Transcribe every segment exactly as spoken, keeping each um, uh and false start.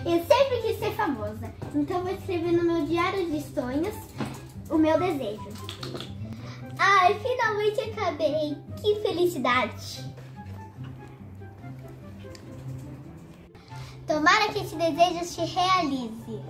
Eu sempre quis ser famosa, então vou escrever no meu diário de sonhos o meu desejo. Ai, finalmente acabei. Que felicidade. Tomara que esse desejo se realize.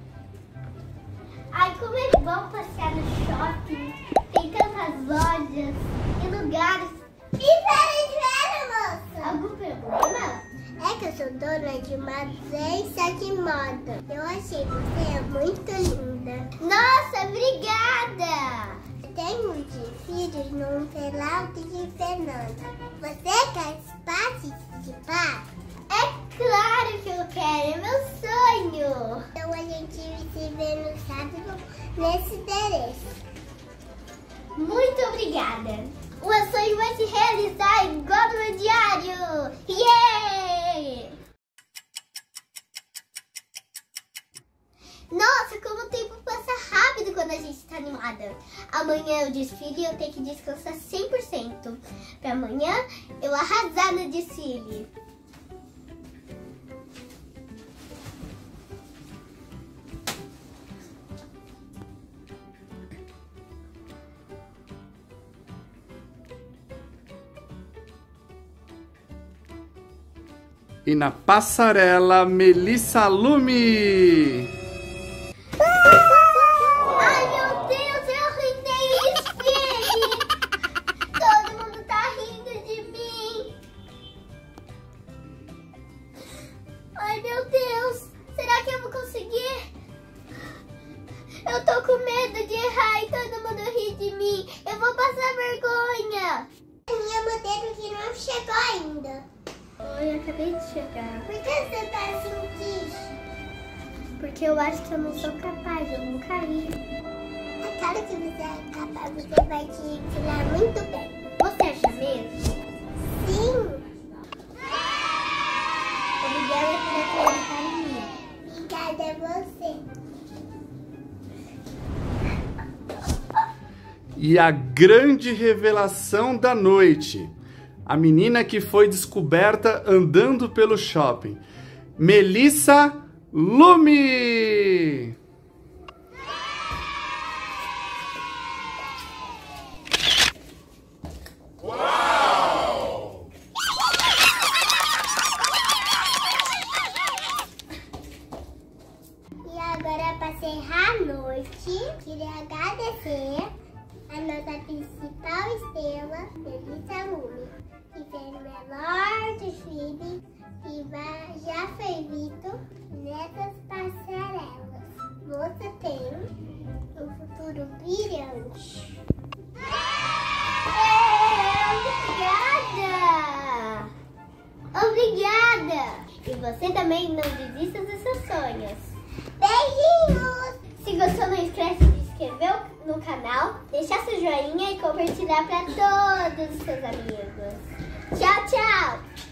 Ai, como é bom passear no shopping. Tem tantas lojas e lugares. Espera, moça. Algum problema? É que eu sou dona de uma agência de moda. Eu achei você muito linda. Nossa, obrigada! Tenho de filhos no Pelauto de Fernanda. Você quer participar? É claro que eu quero, é meu sonho! Então a gente se vê no sábado nesse endereço. Muito obrigada! O meu sonho vai se realizar igual no meu diário! Yeah! Nossa, como o tempo passa rápido quando a gente está animada. Amanhã eu desfile e eu tenho que descansar cem por cento. Para amanhã eu arrasar no desfile. E na passarela, Melissa Lume. Ai, meu Deus, eu arruinei o desfile. Todo mundo tá rindo de mim. Ai, meu Deus, será que eu vou conseguir? Eu tô com medo de errar e todo mundo rir de mim. Eu vou passar vergonha. Minha modelo que não chegou ainda. Oi, eu acabei de chegar. Por que você tá assim triste? Porque eu acho que eu não sou capaz, eu vou cair. É claro que você é capaz, você vai te ensinar muito bem. Você acha mesmo? Sim. Obrigada por acreditar em mim. Obrigada a você. E a grande revelação da noite. A menina que foi descoberta andando pelo shopping. Melissa Lume! Uau! E agora, para encerrar a noite, queria agradecer a nossa principal estrela, Melissa Lume, que fez o melhor desfile e vai, já foi visto nessas passarelas. Você tem um futuro brilhante. Obrigada! Obrigada! E você também não desista dos seus sonhos. Beijinhos! Se gostou, não esquece de se inscrever no canal, deixar seu joinha e compartilhar para todos os seus amigos. Tchau, tchau!